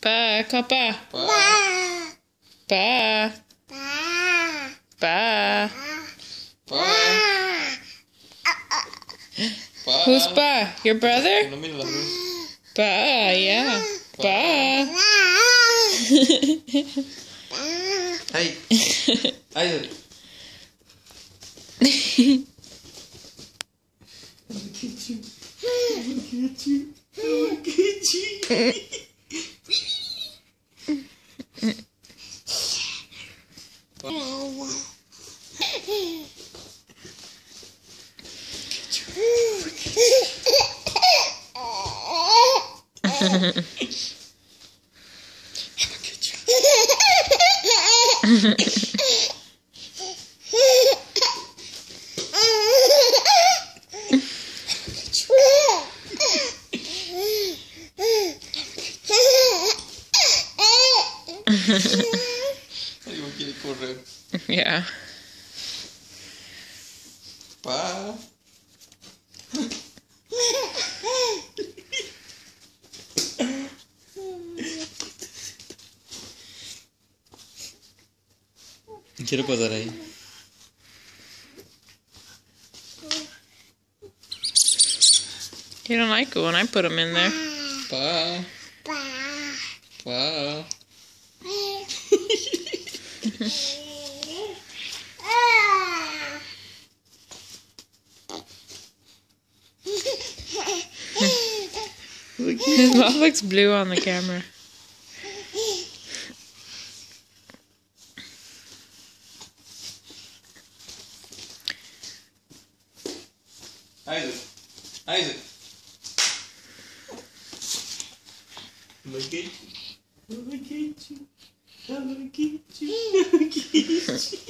Pa, call Pa. Pa. Pa. Pa. Pa. Pa. Who's Pa? Your brother? Inumin lang. Pa, yeah. Pa. Ay. Ay. Ay, mo quiere correr. Yeah. Pa. Quiero pasar ahí. You don't like it when I put him in there. Pa. Pa. His mouth looks blue on the camera. Isaac. Isaac. Look at you. Look at you. Look at you. Look at you.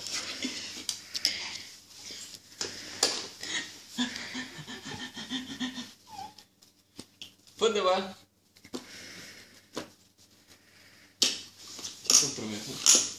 ¿Dónde va?